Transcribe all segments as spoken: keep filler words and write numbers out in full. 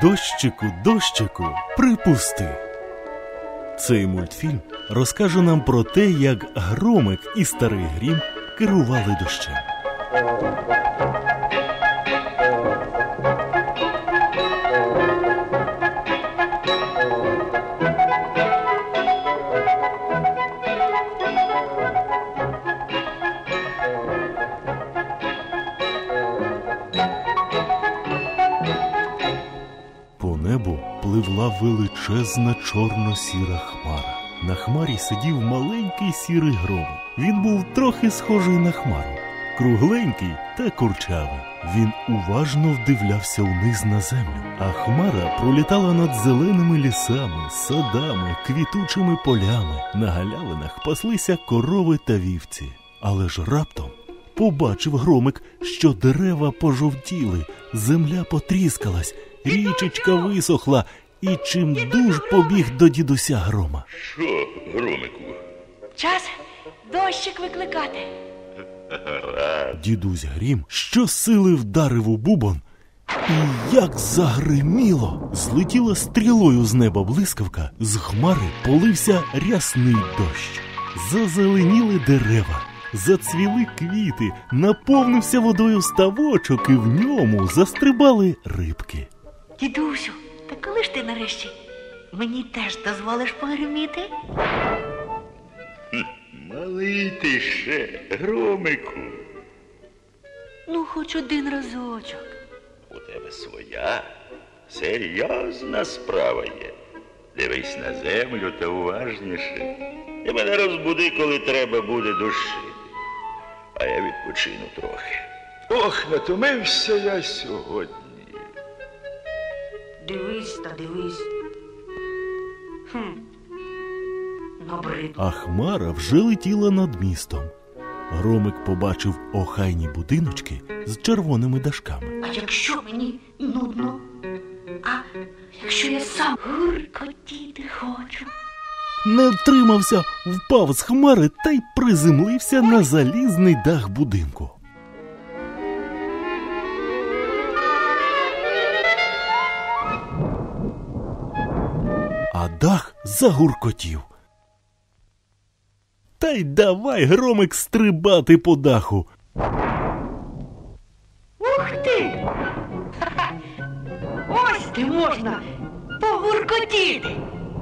Дощику, дощику, припусти. Цей мультфільм розкаже нам про те, як Громик і Старий Грім керували дощем. По небу пливла величезна чорно-сіра хмара. На хмарі сидів маленький сірий громик. Він був трохи схожий на хмару. Кругленький та курчавий. Він уважно вдивлявся вниз на землю. А хмара пролітала над зеленими лісами, садами, квітучими полями. На галявинах паслися корови та вівці. Але ж раптом побачив громик, що дерева пожовтіли, земля потріскалась, річечка висохла, і чимдуж побіг до дідуся Грома. Що, Громику? Час дощик викликати. Дідусь Грім щосили вдарив у бубон, і як загриміло! Злетіла стрілою з неба блискавка, з хмари полився рясний дощ. Зазеленіли дерева, зацвіли квіти, наповнився водою ставочок, і в ньому застрибали рибки. Дідусю, та коли ж ти нарешті мені теж дозволиш погриміти? Малий ти ще, Громику. Ну, хоч один разочок. У тебе своя серйозна справа є. Дивись на землю та уважніше. І мене розбуди, коли треба буде душити. А я відпочину трохи. Ох, натомився я сьогодні. Дивись та дивись. Хм. Набридло. А хмара вже летіла над містом. Громик побачив охайні будиночки з червоними дашками. А якщо мені нудно? А якщо я сам гуркотіти хочу? Не втримався, впав з хмари та й приземлився на залізний дах будинку. А дах загуркотів. Та й давай, Громик, стрибати по даху. Ух ти! Ось ти можна погуркотіти!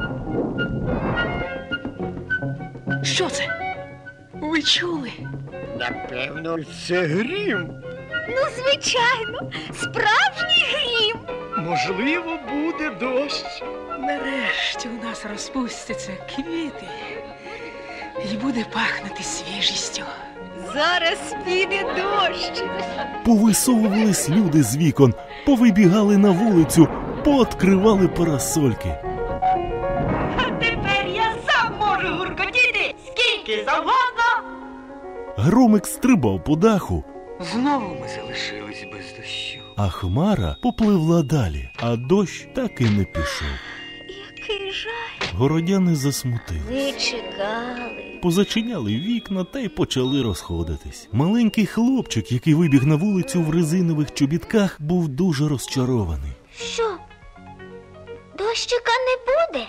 Що це? Ви чули? Напевно, це грім. Ну, звичайно, справжній грім. Можливо, буде дощ. Нарешті у нас розпустяться квіти і буде пахнути свіжістю. Зараз піде дощ. Повисовувались люди з вікон, повибігали на вулицю, пооткривали парасольки. А тепер я сам можу гуркотіти скільки завгодно. Громик стрибав по даху, Знову ми залишились без дощу. а хмара попливла далі, а дощ так і не пішов. Який жаль. Городяни засмутились. Ви чекали. Позачиняли вікна та й почали розходитись. Маленький хлопчик, який вибіг на вулицю в резинових чобітках, був дуже розчарований. Що? Дощика не буде?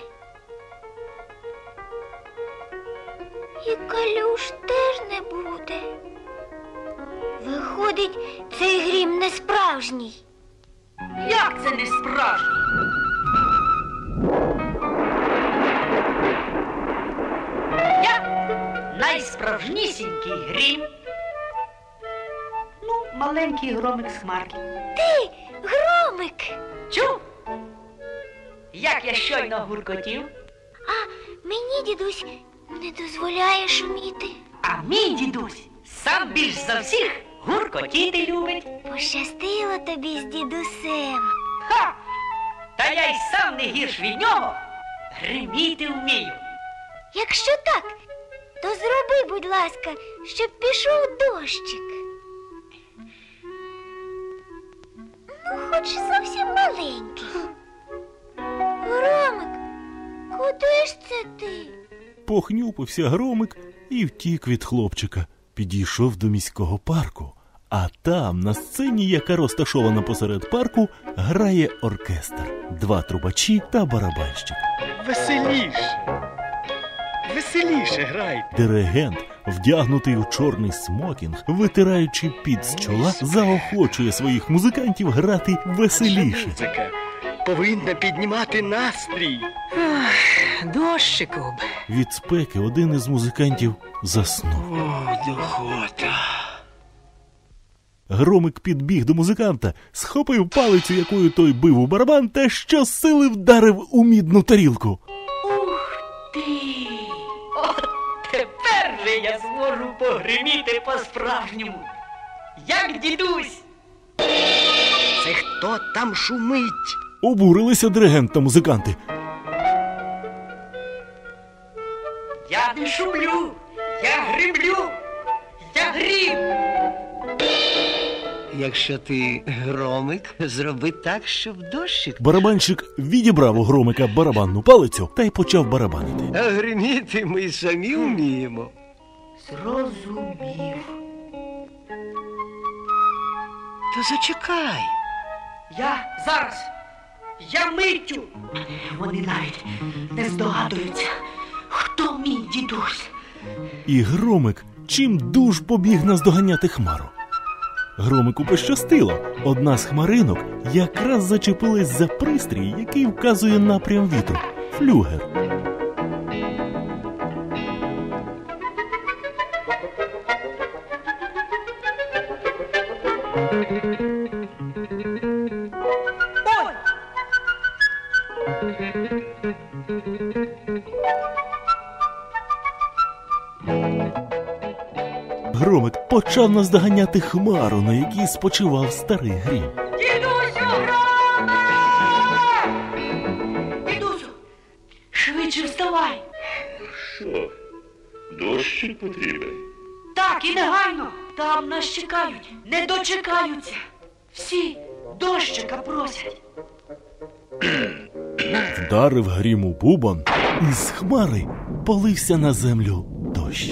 І калюш теж не буде. Виходить, цей грім не справжній. Як це не справжній? Я найсправжнісінький грім. Ну, маленький громик з хмарки. Ти, Громик! Чув? Як я щойно гуркотів? А мені дідусь не дозволяє шуміти. А мій дідусь сам більш за всіх гуркотіти любить. Пощастило тобі з дідусем. Ха! Та я й сам не гірш від нього гриміти вмію. Якщо так, то зроби, будь ласка, щоб пішов дощик. Ну, хоч зовсім маленький. Громик, куди ж це ти? Похнюпився Громик і втік від хлопчика. Підійшов до міського парку, А там, на сцені, яка розташована посеред парку, грає оркестр. Два трубачі та барабанщик. Веселіше. Веселіше грайте. Диригент, вдягнутий у чорний смокінг, витираючи під з чола, заохочує своїх музикантів грати веселіше. Музика повинна піднімати настрій. Ах, дощику б. Від спеки один із музикантів заснув. О, дохота. Громик підбіг до музиканта, схопив палицю, якою той бив у барабан, та щосили вдарив у мідну тарілку. Ух ти! От тепер же я зможу погриміти по-справжньому. Як дідусь. Це хто там шумить? Обурилися диригент та музиканти. Я не шумлю, я гримлю, я грім. Якщо ти громик, зроби так, щоб дощик. Барабанщик відібрав у Громика барабанну палицю та й почав барабанити. А гриміти ми самі вміємо. Зрозумів. Та зачекай. Я зараз, я миттю. Вони навіть не здогадуються, хто мій дідусь. І Громик чим дуж побіг наздоганяти Хмару. Громику пощастило. Одна з хмаринок якраз зачепилась за пристрій, який вказує напрям вітру – флюгер. Ой! Громик почав наздоганяти Хмару, на якій спочивав старий Грім. Дідусю, Громе! Дідусю, швидше вставай. Що? Дощик потрібен? Так, і негайно. Там нас чекають, не дочекаються. Всі дощика просять. Вдарив Грім у бубон, і з Хмари полився на землю дощ.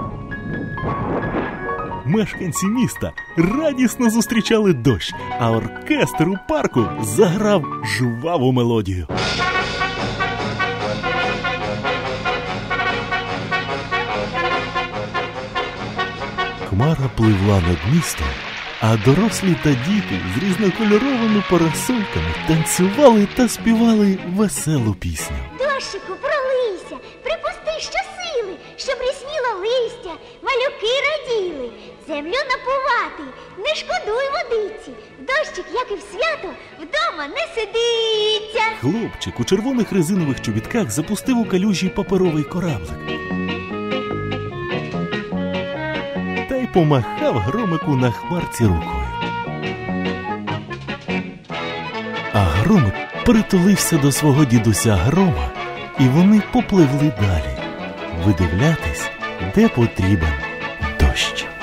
Мешканці міста радісно зустрічали дощ, а оркестр у парку заграв жваву мелодію. Хмара пливла над містом, а дорослі та діти з різнокольоровими парасольками танцювали та співали веселу пісню. Дощику, пролийся, припусти щосили, щоб рясніло листя, малюки раділи. Землю напувати, не шкодуй водиці. Дощик, як і в свято, вдома не сидиться. Хлопчик у червоних резинових чобітках запустив у калюжі паперовий кораблик. Та й помахав Громику на Хмарці рукою. А Громик притулився до свого дідуся Грома, і вони попливли далі, видивлятись, де потрібен дощ.